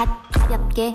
가볍게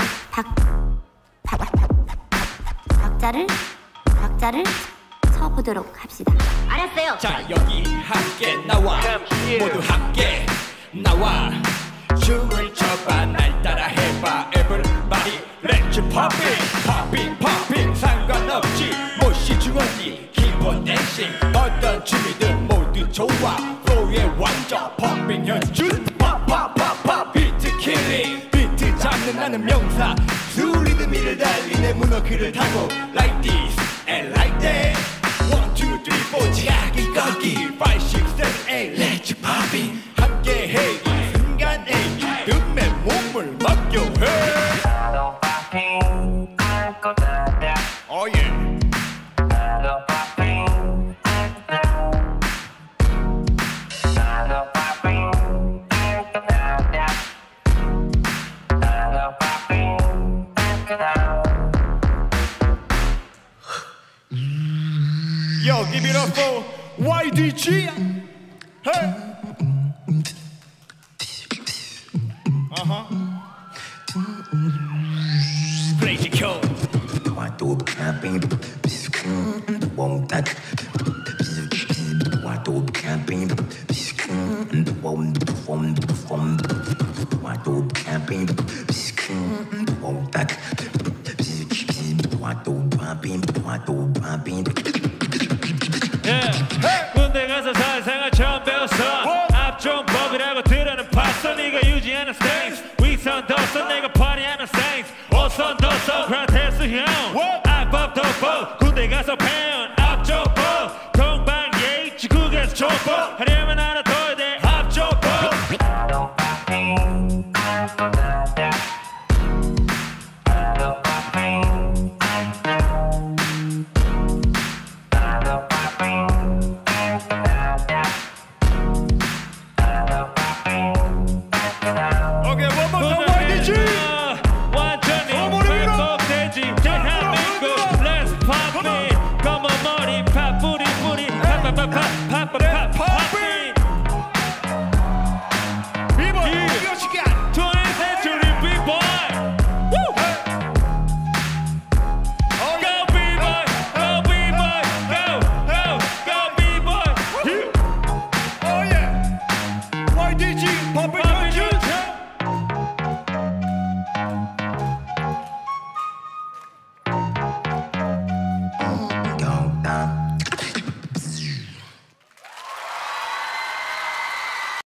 박자를 쳐보도록 합시다. 알았어요. 자 여기 함께 나와 모두 함께 나와 춤을 춰봐 날 따라 해봐 Everybody let's poppin poppin poppin 상관없지 못이 주어지 기본 댄싱 어떤 춤이든 모두 좋아 플로우의 왕자 poppin 현준 팝팝팝팝 비트 킬링 비트 잡는 나는 명사 수리드미를 달리네 문어크를 타고 like this and like that 1, 2, 3, 4 지하기 거기 5, 6, 7, 8 let's poppin 함께 해 이 순간에 이 뜸에 몸을 맡겨 나도 poppin 할 거다 Oh yeah 나도 poppin 나도 poppin 할 거다 나도 poppin 할 거다 Yo, give it up for YDG. Hey. Crazy cool. 군대 가서 사회생활 처음 배웠어 앞종법이라고 들어는 봤어 네가 유지하는 스탠스 위선 뒀어 내가 파티하는 스탠스 오선 뒀어 그라테스 형 앞법 덮어 군대 가서 배운